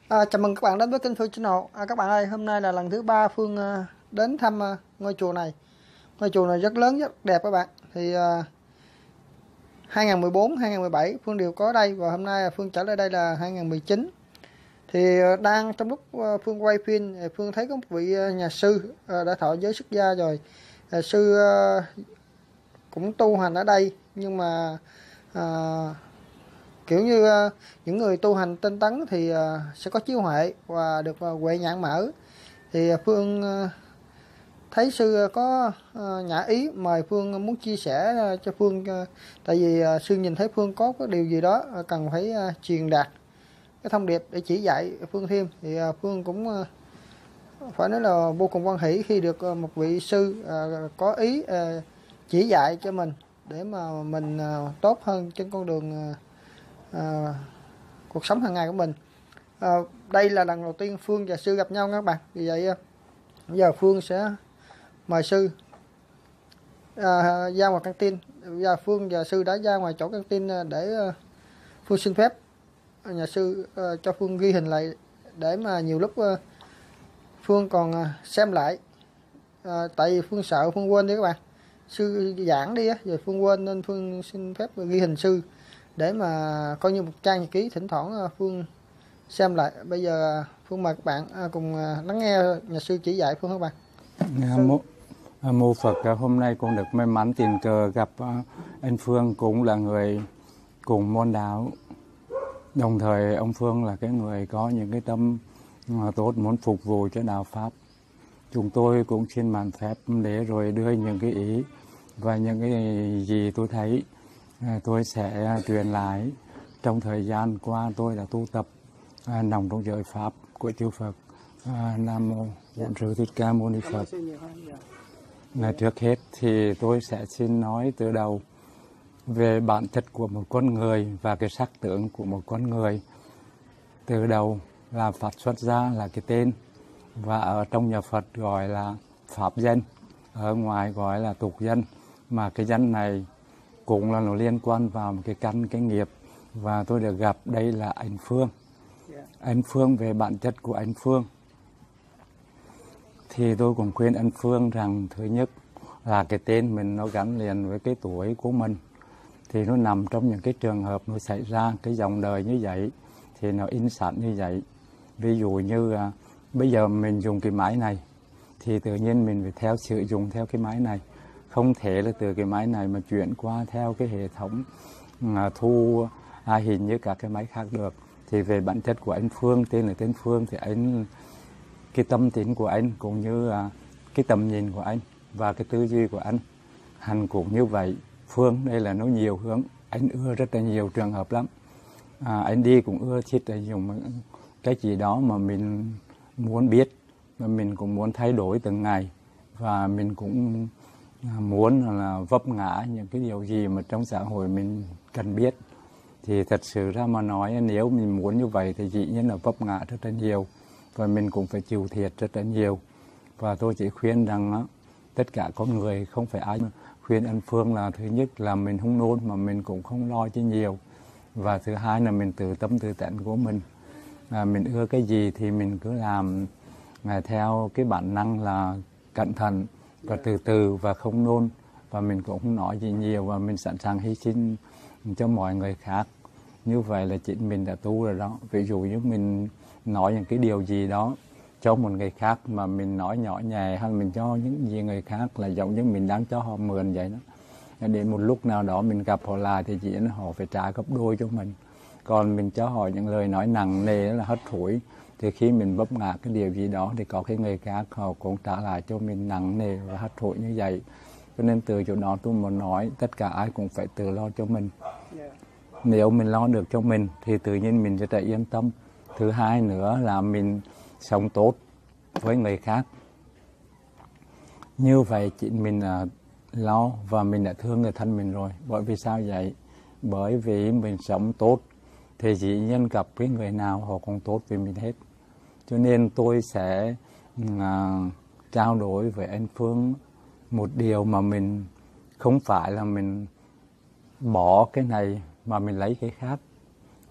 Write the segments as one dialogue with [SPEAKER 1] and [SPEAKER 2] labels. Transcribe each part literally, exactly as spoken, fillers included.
[SPEAKER 1] À, chào mừng các bạn đến với kênh Phương Channel. À, các bạn ơi, hôm nay là lần thứ ba Phương à, đến thăm à, ngôi chùa này. Ngôi chùa này rất lớn, rất đẹp các bạn. Thì à, hai không một bốn, hai không một bảy Phương đều có đây, và hôm nay Phương trở lại đây là hai không một chín. Thì à, đang trong lúc à, Phương quay phim, thì Phương thấy có một vị à, nhà sư à, đã thọ giới xuất gia rồi. À, sư à, cũng tu hành ở đây, nhưng mà à, kiểu như uh, những người tu hành tinh tấn thì uh, sẽ có chiếu huệ và được uh, huệ nhãn mở. Thì uh, Phương uh, thấy sư có uh, nhã ý mời Phương muốn chia sẻ uh, cho Phương, uh, tại vì uh, sư nhìn thấy Phương có cái điều gì đó uh, cần phải uh, truyền đạt cái thông điệp để chỉ dạy Phương thêm. Thì uh, Phương cũng uh, phải nói là vô cùng hoan hỷ khi được uh, một vị sư uh, có ý uh, chỉ dạy cho mình để mà mình uh, tốt hơn trên con đường uh, À, cuộc sống hàng ngày của mình. À, đây là lần đầu tiên Phương và sư gặp nhau các bạn, vì vậy bây giờ Phương sẽ mời sư à, ra ngoài căng tin. Bây giờ Phương và sư đã ra ngoài chỗ căng tin để uh, Phương xin phép nhà sư uh, cho Phương ghi hình lại, để mà nhiều lúc uh, Phương còn uh, xem lại. uh, tại vì Phương sợ Phương quên đi các bạn, sư giảng đi á rồi Phương quên, nên Phương xin phép ghi hình sư để mà coi như một trang nhật ký, thỉnh thoảng Phương xem lại. Bây giờ Phương mời các bạn cùng lắng nghe nhà sư chỉ dạy Phương các bạn.
[SPEAKER 2] Mô, mô Phật, hôm nay con được may mắn tình cờ gặp anh Phương, cũng là người cùng môn đạo. Đồng thời ông Phương là cái người có những cái tâm tốt muốn phục vụ cho đạo Pháp. Chúng tôi cũng xin màn phép để rồi đưa những cái ý và những cái gì tôi thấy tôi sẽ truyền lại. Trong thời gian qua tôi đã tu tập à, nằm trong giới Pháp của chư Phật. à, Nam Mô Bổn Sư Thích Ca Mâu Ni Phật. Là trước hết thì tôi sẽ xin nói từ đầu về bản chất của một con người và cái sắc tướng của một con người. Từ đầu là Phật xuất gia là cái tên, và ở trong nhà Phật gọi là Pháp danh, ở ngoài gọi là tục danh. Mà cái danh này cũng là nó liên quan vào một cái căn, cái nghiệp. Và tôi được gặp đây là anh Phương. Anh Phương, về bản chất của anh Phương thì tôi cũng khuyên anh Phương rằng thứ nhất là cái tên mình nó gắn liền với cái tuổi của mình. Thì nó nằm trong những cái trường hợp nó xảy ra cái dòng đời như vậy thì nó in sẵn như vậy. Ví dụ như à, bây giờ mình dùng cái máy này thì tự nhiên mình phải theo sử dụng theo cái máy này. Không thể là từ cái máy này mà chuyển qua theo cái hệ thống à, thu à, hình như các cái máy khác được. Thì về bản chất của anh Phương, tên là tên Phương, thì anh cái tâm tính của anh cũng như à, cái tầm nhìn của anh và cái tư duy của anh hành cũng như vậy. Phương đây là nó nhiều hướng, anh ưa rất là nhiều trường hợp lắm. À, anh đi cũng ưa thích là dùng cái gì đó mà mình muốn biết, và mình cũng muốn thay đổi từng ngày, và mình cũng muốn là vấp ngã những cái điều gì mà trong xã hội mình cần biết. Thì thật sự ra mà nói, nếu mình muốn như vậy thì dĩ nhiên là vấp ngã rất là nhiều, và mình cũng phải chịu thiệt rất là nhiều. Và tôi chỉ khuyên rằng tất cả con người, không phải ai, khuyên anh Phương là thứ nhất là mình không nôn mà mình cũng không lo chi nhiều. Và thứ hai là mình tự tâm tự tánh của mình. À, mình ưa cái gì thì mình cứ làm à, theo cái bản năng là cẩn thận và từ từ và không nôn. Và mình cũng không nói gì nhiều, và mình sẵn sàng hy sinh cho mọi người khác. Như vậy là chính mình đã tu rồi đó. Ví dụ như mình nói những cái điều gì đó cho một người khác mà mình nói nhỏ nhẹ, hay mình cho những gì người khác là giống như mình đang cho họ mượn vậy đó. Đến một lúc nào đó mình gặp họ lại thì chỉ là họ phải trả gấp đôi cho mình. Còn mình cho họ những lời nói nặng nề là hất hủi, thì khi mình vấp ngã cái điều gì đó thì có cái người khác họ cũng trả lại cho mình nặng nề và hất hủi như vậy. Cho nên từ chỗ đó tôi muốn nói tất cả ai cũng phải tự lo cho mình. Nếu mình lo được cho mình thì tự nhiên mình sẽ yên tâm. Thứ hai nữa là mình sống tốt với người khác. Như vậy chỉ mình là lo và mình đã thương người thân mình rồi. Bởi vì sao vậy? Bởi vì mình sống tốt thì dĩ nhiên gặp với người nào họ cũng tốt với mình hết. Cho nên tôi sẽ à, trao đổi với anh Phương một điều mà mình không phải là mình bỏ cái này mà mình lấy cái khác,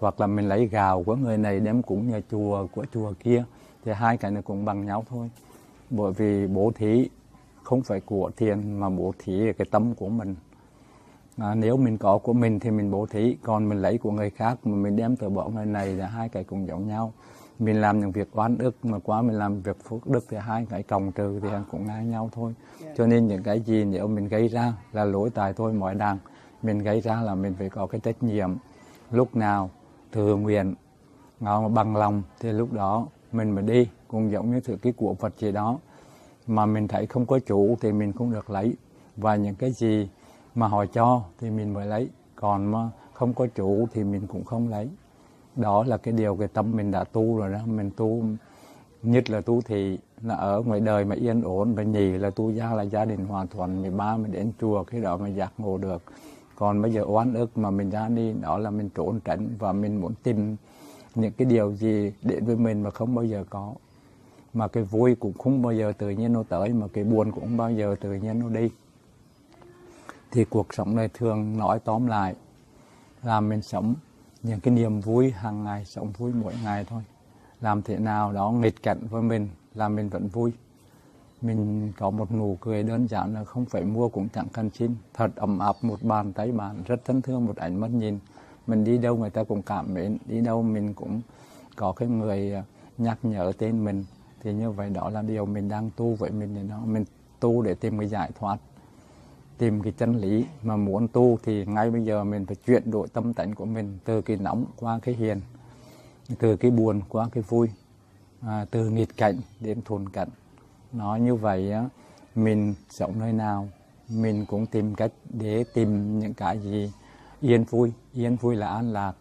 [SPEAKER 2] hoặc là mình lấy gạo của người này đem cúng nhà chùa của chùa kia, thì hai cái này cũng bằng nhau thôi. Bởi vì bố thí không phải của tiền mà bố thí là cái tâm của mình. À, nếu mình có của mình thì mình bố thí, còn mình lấy của người khác mà mình đem từ bỏ người này là hai cái cũng giống nhau. Mình làm những việc oan ức mà quá mình làm việc phước đức thì hai cái cộng trừ thì cũng ngang nhau thôi. Yeah. Cho nên những cái gì nếu mình gây ra là lỗi tại tôi mọi đàng, mình gây ra là mình phải có cái trách nhiệm. Lúc nào tự nguyện bằng lòng thì lúc đó mình mới đi, cũng giống như thứ cái của Phật gì đó mà mình thấy không có chủ thì mình không được lấy, và những cái gì mà họ cho thì mình mới lấy, còn mà không có chủ thì mình cũng không lấy. Đó là cái điều cái tâm mình đã tu rồi đó. Mình tu nhất là tu thị là ở ngoài đời mà yên ổn, và nhì là tu gia là gia đình hòa thuận, mười ba mình đến chùa cái đó mà giác ngộ được. Còn bây giờ oán ức mà mình ra đi đó là mình trốn tránh và mình muốn tìm những cái điều gì đến với mình mà không bao giờ có. Mà cái vui cũng không bao giờ tự nhiên nó tới, mà cái buồn cũng không bao giờ tự nhiên nó đi. Thì cuộc sống này thường nói tóm lại là mình sống những cái niềm vui hàng ngày, sống vui mỗi ngày thôi. Làm thế nào đó nghịch cảnh với mình là mình vẫn vui. Mình có một nụ cười đơn giản là không phải mua cũng chẳng cần xin. Thật ấm áp một bàn tay bạn, rất thân thương, một ánh mắt nhìn. Mình đi đâu người ta cũng cảm mến, đi đâu mình cũng có cái người nhắc nhở tên mình. Thì như vậy đó là điều mình đang tu với mình. Để nó, mình tu để tìm cái giải thoát, tìm cái chân lý. Mà muốn tu thì ngay bây giờ mình phải chuyển đổi tâm tánh của mình từ cái nóng qua cái hiền, từ cái buồn qua cái vui, à, từ nghịch cảnh đến thuận cảnh. Nói như vậy á, mình sống nơi nào mình cũng tìm cách để tìm những cái gì yên vui. Yên vui là an lạc,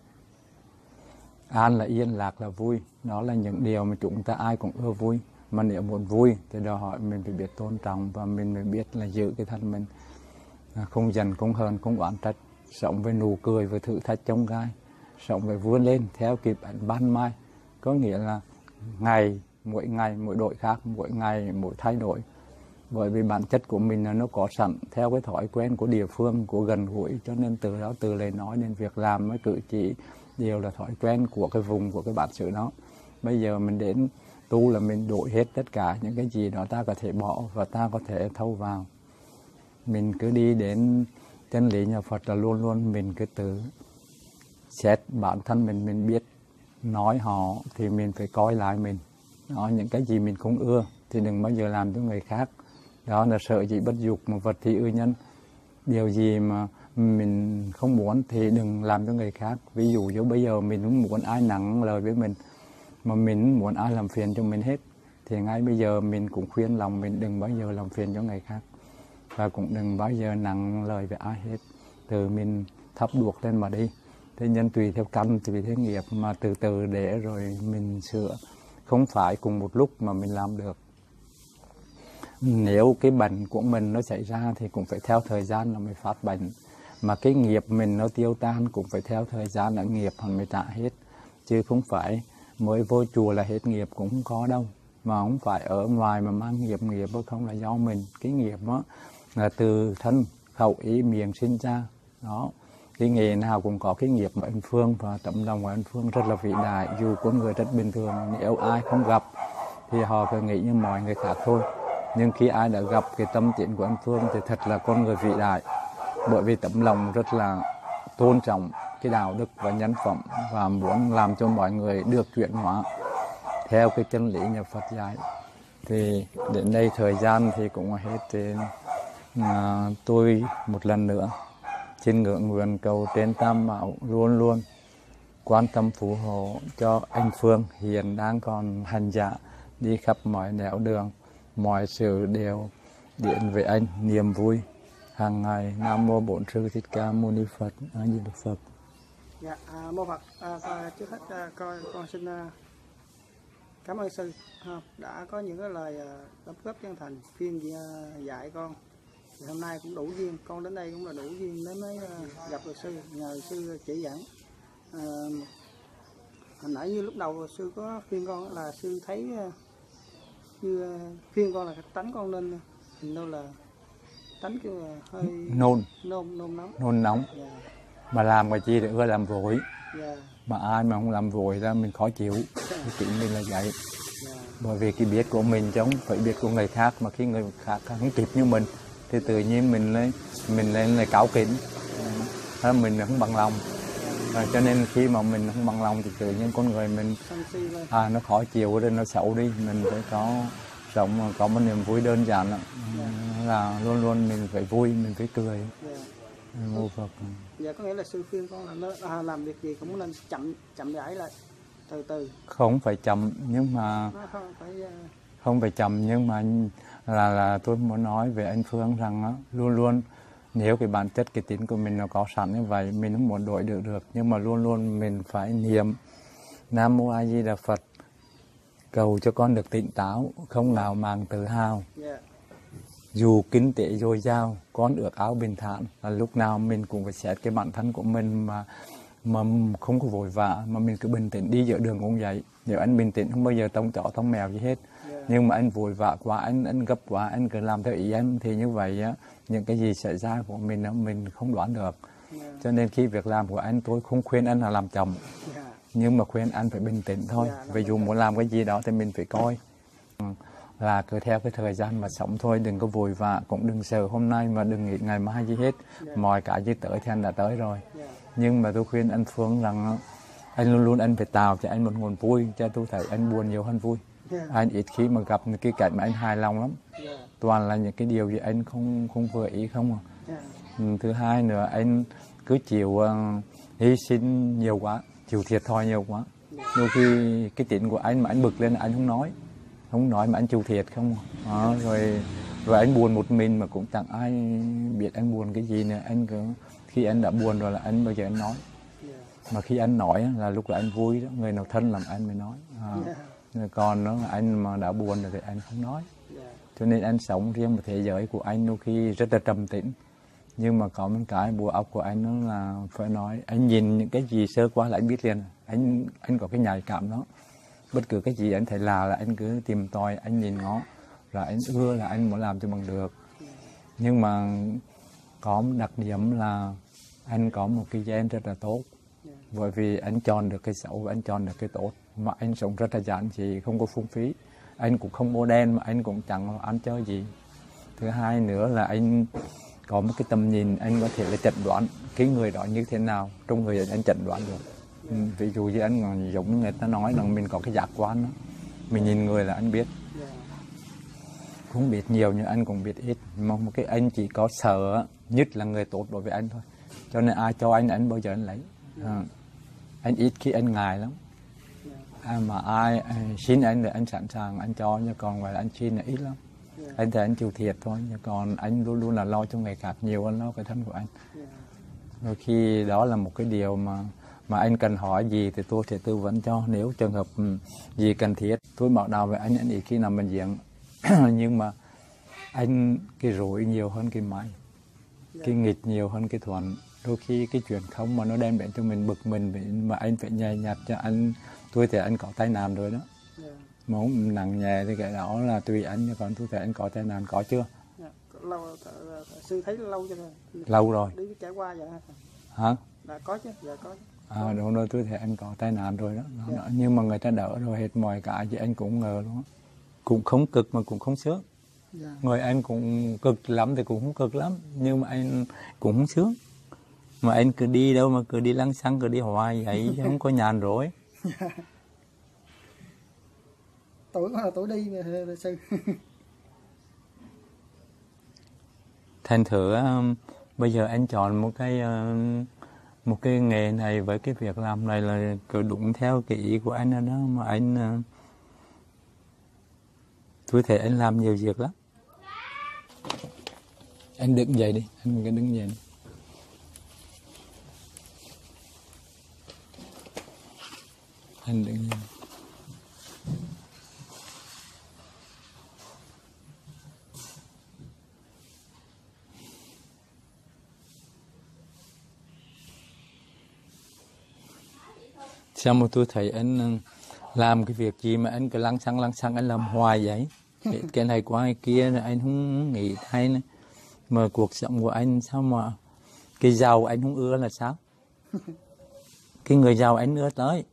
[SPEAKER 2] an là yên, lạc là vui. Đó là những điều mà chúng ta ai cũng ưa vui. Mà nếu muốn vui thì đòi hỏi mình phải biết tôn trọng, và mình phải biết là giữ cái thân mình, không giận, không hờn, không oán trách, sống với nụ cười, với thử thách chông gai, sống với vươn lên theo kịp ánh ban mai. Có nghĩa là ngày mỗi ngày mỗi đổi khác, mỗi ngày mỗi thay đổi. Bởi vì bản chất của mình là nó có sẵn theo cái thói quen của địa phương, của gần gũi, cho nên từ đó từ lời nói đến việc làm với cử chỉ đều là thói quen của cái vùng, của cái bản xứ đó. Bây giờ mình đến tu là mình đổi hết tất cả những cái gì đó ta có thể bỏ và ta có thể thâu vào. Mình cứ đi đến chân lý nhà Phật là luôn luôn mình cứ tự xét bản thân mình, mình biết nói họ thì mình phải coi lại mình. Đó, những cái gì mình không ưa thì đừng bao giờ làm cho người khác. Đó là sợ gì bất dục mà vật thì ư nhân. Điều gì mà mình không muốn thì đừng làm cho người khác. Ví dụ như bây giờ mình không muốn ai nặng lời với mình, mà mình muốn ai làm phiền cho mình hết, thì ngay bây giờ mình cũng khuyên lòng mình đừng bao giờ làm phiền cho người khác, và cũng đừng bao giờ nặng lời với ai hết. Từ mình thắp đuốc lên mà đi. Thế nhân tùy theo căn, tùy theo nghiệp, mà từ từ để rồi mình sửa. Không phải cùng một lúc mà mình làm được. Nếu cái bệnh của mình nó xảy ra thì cũng phải theo thời gian là mới phát bệnh. Mà cái nghiệp mình nó tiêu tan cũng phải theo thời gian là nghiệp hắn mới trả hết. Chứ không phải mới vô chùa là hết nghiệp, cũng không có đâu. Mà không phải ở ngoài mà mang nghiệp, nghiệp không là do mình. Cái nghiệp đó là từ thân, khẩu, ý, miệng sinh ra. Đó. Cái nghề nào cũng có cái nghiệp của anh Phương, và tấm lòng của anh Phương rất là vĩ đại. Dù con người rất bình thường, nếu ai không gặp thì họ phải nghĩ như mọi người khác thôi. Nhưng khi ai đã gặp cái tâm tiến của anh Phương thì thật là con người vĩ đại. Bởi vì tấm lòng rất là tôn trọng cái đạo đức và nhân phẩm, và muốn làm cho mọi người được chuyển hóa theo cái chân lý nhà Phật dạy. Thì đến đây thời gian thì cũng hết. Thì à, tôi một lần nữa xin ngưỡng nguyện cầu trên Tam Bảo luôn luôn quan tâm phù hộ cho anh Phương hiện đang còn hành giả, đi khắp mọi nẻo đường, mọi sự đều đến với anh niềm vui hàng ngày. Nam mô Bổn Sư Thích Ca Mâu Ni Phật. A Di Đà Phật.
[SPEAKER 1] Dạ, à, mô Phật. À, trước hết à, con, con xin à, cảm ơn sư à, đã có những cái lời à, đóng góp chân thành khuyên à, dạy con. Thì hôm nay cũng đủ duyên, con đến đây cũng là đủ duyên để mới uh, gặp được sư, nhờ sư chỉ dẫn. Uh, hồi nãy như lúc đầu sư có khuyên con là sư thấy uh, như uh, khuyên con là tánh con nên hình đâu là tánh kêu là hơi
[SPEAKER 2] nôn
[SPEAKER 1] nôn nôn nóng
[SPEAKER 2] nôn nóng.
[SPEAKER 1] Yeah.
[SPEAKER 2] Mà làm cái chi thì ưa làm vội.
[SPEAKER 1] Yeah.
[SPEAKER 2] mà ai mà không làm vội ra mình khó chịu. Cái tính mình là vậy. Bởi vì cái biết của mình giống phải biết của người khác, mà khi người khác không kịp như mình thì tự nhiên mình lên mình lên là cáu kính, đó mình không bằng lòng. À, cho nên khi mà mình không bằng lòng thì tự nhiên con người mình à, nó khó chịu rồi nó xấu đi. Mình phải có sống có một niềm vui đơn giản là, là luôn luôn mình phải vui, mình phải cười. Ngô Phật.
[SPEAKER 1] Dạ, có nghĩa là sư khuyên con là nó à, làm việc gì cũng nên chậm chậm rãi lại, từ từ.
[SPEAKER 2] Không phải chậm nhưng mà
[SPEAKER 1] Nó không phải uh...
[SPEAKER 2] không phải chậm nhưng mà là là tôi muốn nói về anh Phương rằng đó, luôn luôn nếu cái bản chất cái tính của mình nó có sẵn như vậy, mình không muốn đổi được được, nhưng mà luôn luôn mình phải niệm Nam Mô A Di Đà Phật, cầu cho con được tỉnh táo, không nào màng tự hào.
[SPEAKER 1] Yeah.
[SPEAKER 2] Dù kinh tế dồi dào, con ước áo bình thản, là lúc nào mình cũng phải xét cái bản thân của mình mà mà không có vội vã, mà mình cứ bình tĩnh đi giữa đường cũng vậy. Nếu anh bình tĩnh không bao giờ tông chó tông mèo gì hết. Yeah. Nhưng mà anh vội vã quá, anh anh gấp quá, anh cứ làm theo ý em thì như vậy á, những cái gì xảy ra của mình đó, mình không đoán được. Yeah. Cho nên khi việc làm của anh, tôi không khuyên anh là làm chậm. Yeah. Nhưng mà khuyên anh phải bình tĩnh thôi. Yeah, vì dù muốn làm cái gì đó thì mình phải coi là cứ theo cái thời gian mà sống thôi, đừng có vội vã, cũng đừng sợ hôm nay mà đừng nghĩ ngày mai gì hết. Yeah. Mọi cái gì tới thì anh đã tới rồi. Yeah. Nhưng mà tôi khuyên anh Phương rằng anh luôn luôn anh phải tạo cho anh một nguồn vui, cho tôi thấy anh buồn nhiều hơn vui. Yeah. Anh ít khi mà gặp cái cảnh mà anh hài lòng lắm. Yeah. Toàn là những cái điều gì anh không không vừa ý không à. Yeah. Thứ hai nữa, anh cứ chịu uh, hy sinh nhiều quá, chịu thiệt thòi nhiều quá. Yeah. Đôi khi cái tính của anh mà anh bực lên anh không nói, không nói mà anh chịu thiệt không à. Đó, rồi rồi anh buồn một mình mà cũng chẳng ai biết anh buồn cái gì nữa. Anh cứ khi anh đã buồn rồi là anh bao giờ anh nói. Yeah. Mà khi anh nói là lúc là anh vui đó, người nào thân làm anh mới nói. À. Yeah. Còn nó anh mà đã buồn rồi thì anh không nói. Yeah. Cho nên anh sống riêng một thế giới của anh đôi khi rất là trầm tĩnh. Nhưng mà có một cái bộ óc của anh nó là phải nói, anh nhìn những cái gì sơ qua là anh biết liền. Anh anh có cái nhạy cảm đó. Bất cứ cái gì anh thấy là là anh cứ tìm tòi, anh nhìn ngó, là anh ưa là anh muốn làm cho bằng được. Nhưng mà có một đặc điểm là anh có một cái gen rất là tốt. Bởi vì anh chọn được cái xấu và anh chọn được cái tốt. Mà anh sống rất là giản dị, không có phung phí. Anh cũng không mô đen mà anh cũng chẳng ăn chơi gì. Thứ hai nữa là anh có một cái tầm nhìn, anh có thể là chẩn đoán cái người đó như thế nào, trong người anh chẩn đoán được. Ừ, ví dụ như anh còn giống như người ta nói là mình có cái giác quan đó. Mình nhìn người là anh biết. Không biết nhiều nhưng anh cũng biết ít. Mà một cái anh chỉ có sợ nhất là người tốt đối với anh thôi. Cho nên ai cho anh anh bao giờ anh lấy. À, anh ít khi anh ngại lắm. À, mà ai, ai xin anh thì anh sẵn sàng anh cho, nhưng còn ngoài là anh xin là ít lắm. Anh thì anh chịu thiệt thôi, nhưng còn anh luôn luôn là lo cho người khác nhiều hơn lo cái thân của anh. Đôi khi đó là một cái điều mà mà anh cần hỏi gì thì tôi sẽ tư vấn cho. Nếu trường hợp gì cần thiết, tôi bảo đào với anh, anh ít khi nào mình diện. Nhưng mà anh cái rủi nhiều hơn cái may, cái nghịch nhiều hơn cái thuận. Đôi khi cái chuyện không mà nó đem đến cho mình bực mình, mà anh phải nhẹ nhặt cho anh. Tôi thì anh có tai nạn rồi đó. Mà không nặng nhẹ thì cái đó là tùy anh, còn tôi thấy anh có tai nạn có chưa?
[SPEAKER 1] Lâu, sư thấy lâu chưa?
[SPEAKER 2] Lâu rồi.
[SPEAKER 1] Đi trải qua vậy
[SPEAKER 2] hả?
[SPEAKER 1] Là có chứ, dạ có.
[SPEAKER 2] À, đúng rồi, tôi thấy anh có tai nạn rồi đó. Đó, yeah. Nhưng mà người ta đỡ rồi hết mọi cả, chứ anh cũng ngờ luôn. Cũng không cực mà cũng không sướng. Yeah. Người anh cũng cực lắm thì cũng không cực lắm, nhưng mà anh cũng không sướng. Mà anh cứ đi đâu mà cứ đi lăng xăng, cứ đi hoài vậy, chứ không có nhàn rỗi. Yeah.
[SPEAKER 1] Tuổi là tuổi đi mà sư.
[SPEAKER 2] Thành thử um, bây giờ anh chọn một cái uh, một cái nghề này với cái việc làm này là cứ đúng theo cái ý của anh đó, đó. Mà anh uh, tôi thấy anh làm nhiều việc lắm. Anh đứng dậy đi, anh cứ đứng dậy đi. Anh đứng dậy. Sao mà tôi thấy anh làm cái việc gì mà anh cứ lăng xăng lăng xăng anh làm hoài vậy? Cái này qua cái kia anh không nghĩ hay nữa. Mà cuộc sống của anh sao mà cái giàu anh không ưa là sao? cái người giàu anh nữa tới,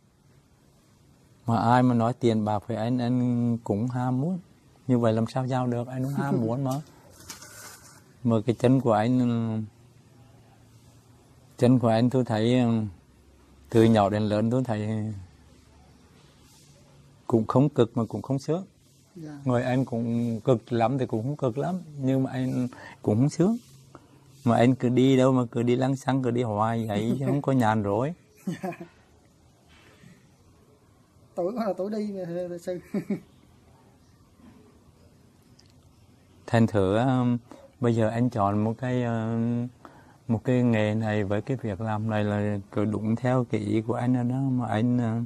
[SPEAKER 2] mà ai mà nói tiền bạc với anh anh cũng ham muốn. Như vậy làm sao giàu được, anh cũng ham muốn mà. Mà cái chân của anh, chân của anh tôi thấy từ nhỏ đến lớn tôi thấy cũng không cực mà cũng không sướng.
[SPEAKER 1] Yeah.
[SPEAKER 2] Người anh cũng cực lắm thì cũng không cực lắm, nhưng mà anh cũng không sướng. Mà anh cứ đi đâu mà cứ đi lăng xăng, cứ đi hoài vậy chứ không có nhàn rỗi.
[SPEAKER 1] Yeah. Tuổi là tuổi đi mà sư.
[SPEAKER 2] Thành thử bây giờ anh chọn một cái một cái nghề này với cái việc làm này là cứ đúng theo cái ý của anh đó, mà anh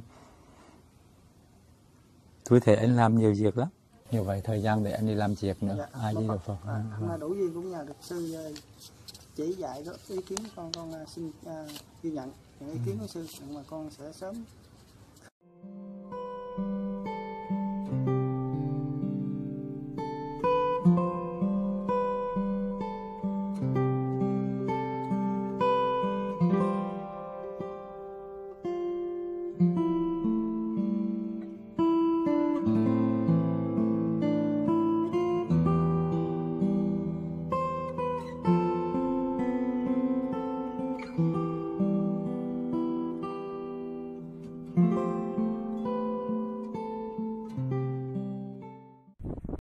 [SPEAKER 2] tôi thấy anh làm nhiều việc lắm. Như vậy thời gian để anh đi làm việc nữa.
[SPEAKER 1] Dạ,
[SPEAKER 2] ai đi được Phật.
[SPEAKER 1] À, hôm nay đủ duyên cũng nhờ được sư chỉ dạy đó ý kiến con con xin uh, ghi nhận những ý kiến của sư, mà con sẽ sớm